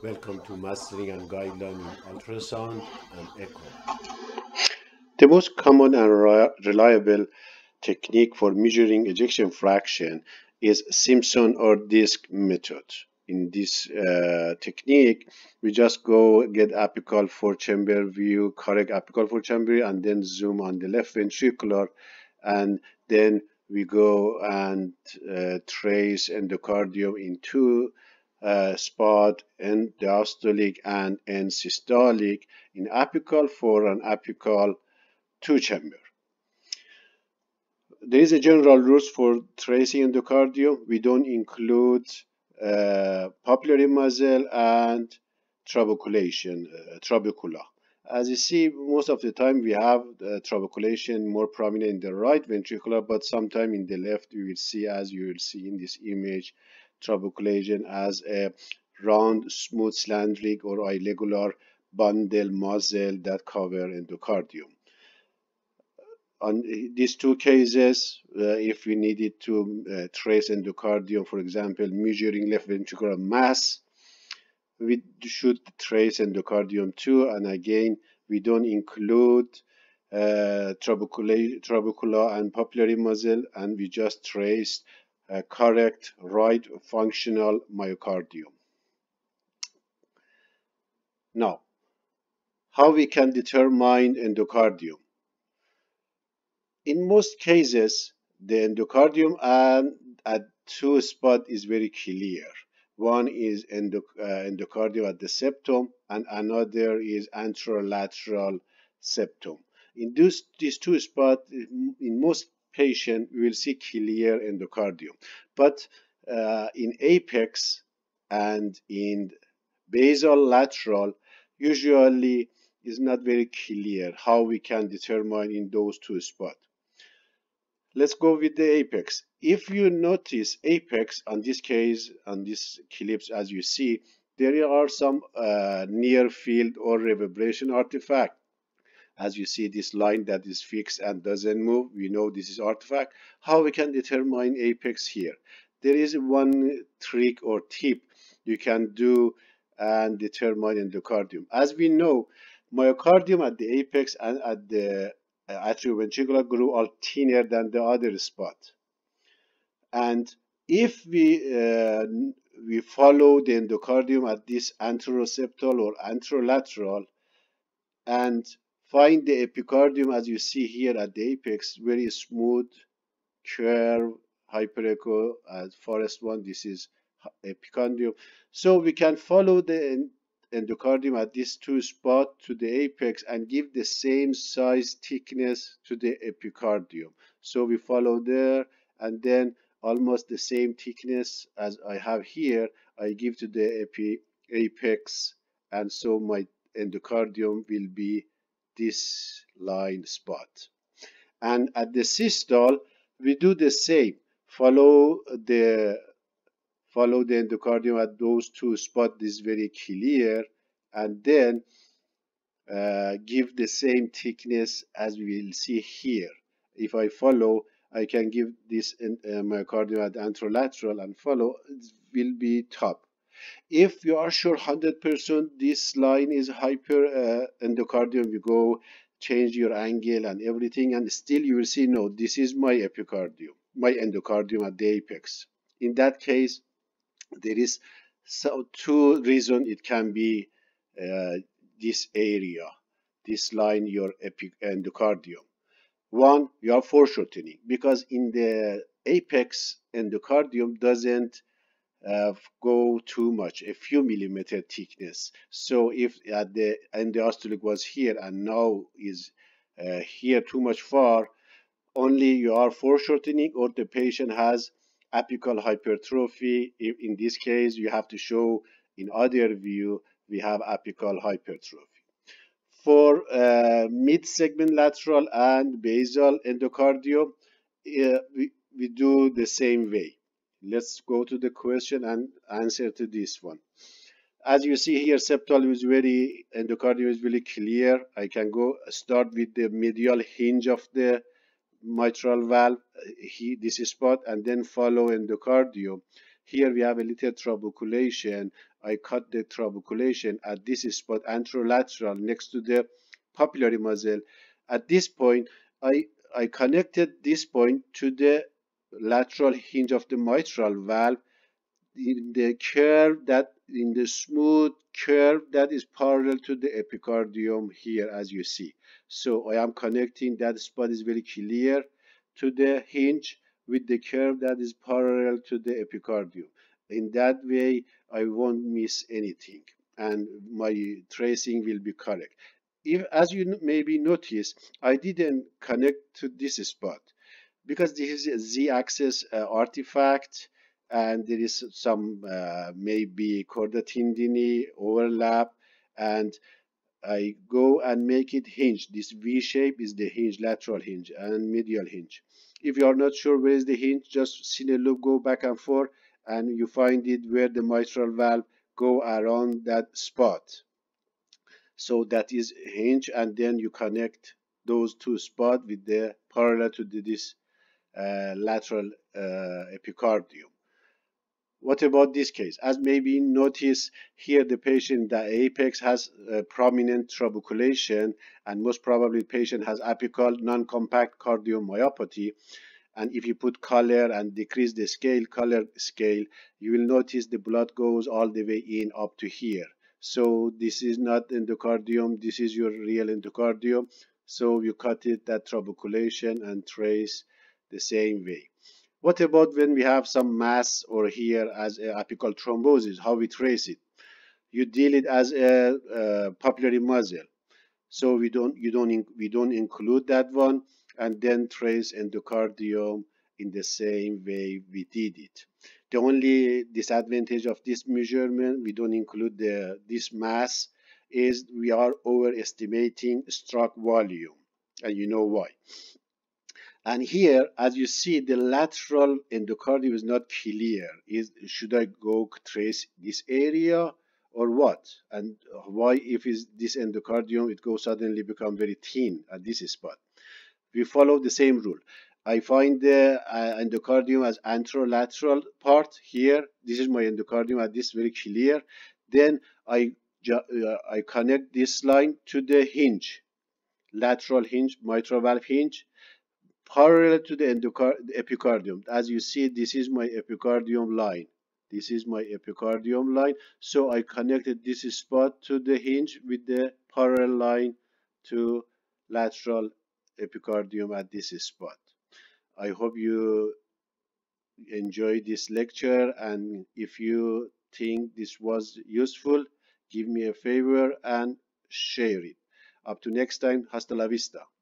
Welcome to Mastering and Guideline in Ultrasound and Echo. The most common and reliable technique for measuring ejection fraction is Simpson or disk method. In this technique, we just go get apical four-chamber view, correct apical four-chamber, and then zoom on the left ventricular, and then we go and trace endocardium in two spot, end diastolic and end systolic, in apical four and apical two chamber. There is a general rules for tracing endocardium. We don't include papillary muzzle and trabeculation, trabecula. As you see, most of the time we have trabeculation more prominent in the right ventricular, but sometime in the left we will see, as you will see in this image, trabeculation as a round, smooth, cylindric or irregular bundle muzzle that cover endocardium. On these two cases, if we needed to trace endocardium, for example, measuring left ventricular mass, we should trace endocardium too. And again, we don't include trabecula and papillary muzzle, and we just trace correct right functional myocardium. Now, how we can determine endocardium? In most cases, the endocardium at two spots is very clear. One is endocardium at the septum, and another is anterolateral septum. In these two spots, in most patients, we will see clear endocardium. But in apex and in basal lateral, usually is not very clear how we can determine in those two spots. Let's go with the apex. If you notice apex, on this case, on this clips, as you see, there are some near field or reverberation artifact. As you see this line that is fixed and doesn't move, we know this is artifact. How we can determine apex here? There is one trick or tip you can do and determine endocardium. As we know, myocardium at the apex and at the atrioventricular groove are thinner than the other spot. And if we follow the endocardium at this anteroseptal or anterolateral and find the epicardium, as you see here at the apex, very smooth curve, hyperecho, as forest one, this is epicardium. So we can follow the endocardium at these two spots to the apex and give the same size thickness to the epicardium. So we follow there, and then almost the same thickness as I have here, I give to the apex, and so my endocardium will be this line spot. And at the systole, we do the same. Follow the endocardium at those two spots, this is very clear, and then give the same thickness as we will see here. If I follow, I can give this myocardium at anterolateral and follow, it will be top. If you are sure 100% this line is hyper endocardium, you go change your angle and everything, and still you will see, no, this is my epicardium, my endocardium at the apex. In that case, there is two reasons it can be this area, this line, your endocardium. One, you are foreshortening, because in the apex, endocardium doesn't go too much, a few millimeter thickness. So if at the diastolic was here and now is here too much far, only you are foreshortening, or the patient has apical hypertrophy. In this case, you have to show in other view we have apical hypertrophy. For mid-segment lateral and basal endocardium, we do the same way. Let's go to the question and answer to this one. As you see here, septal is endocardium is really clear. I can go start with the medial hinge of the mitral valve, this spot, and then follow endocardium. Here we have a little trabeculation. I cut the trabeculation at this spot anterolateral next to the papillary muscle. At this point, I connected this point to the lateral hinge of the mitral valve in the curve that in the smooth curve that is parallel to the epicardium here, as you see. So I am connecting, that spot is very clear, to the hinge with the curve that is parallel to the epicardium. In that way I won't miss anything and my tracing will be correct. If, as you maybe notice, I didn't connect to this spot because this is a z-axis artifact, and there is some maybe chorda tendini overlap, and I go and make it hinge. This V shape is the hinge, lateral hinge and medial hinge. If you are not sure where is the hinge, just cine loop, go back and forth, and you find it where the mitral valve go around that spot. So that is hinge, and then you connect those two spots with the parallel to this lateral epicardium. What about this case? As maybe notice here, the patient, the apex has prominent trabeculation, and most probably the patient has apical non-compact cardiomyopathy. And if you put color and decrease the scale, color scale, you will notice the blood goes all the way in up to here. So this is not endocardium, this is your real endocardium. So you cut it, that trabeculation, and trace the same way. What about when we have some mass or here as a apical thrombosis? How we trace it? You deal it as a papillary muscle. So we don't include that one, and then trace endocardium in the same way we did it. The only disadvantage of this measurement, we don't include this mass, is we are overestimating stroke volume, and you know why. And here, as you see, the lateral endocardium is not clear. Should I go trace this area or what? And why, if it's this endocardium, it goes suddenly become very thin at this spot? We follow the same rule. I find the endocardium as anterolateral part here. This is my endocardium at this, very clear. Then I connect this line to the hinge, lateral hinge, mitral valve hinge, parallel to the epicardium. As you see, this is my epicardium line. This is my epicardium line. So I connected this spot to the hinge with the parallel line to lateral epicardium at this spot. I hope you enjoyed this lecture, and if you think this was useful, give me a favor and share it. Up to next time, hasta la vista.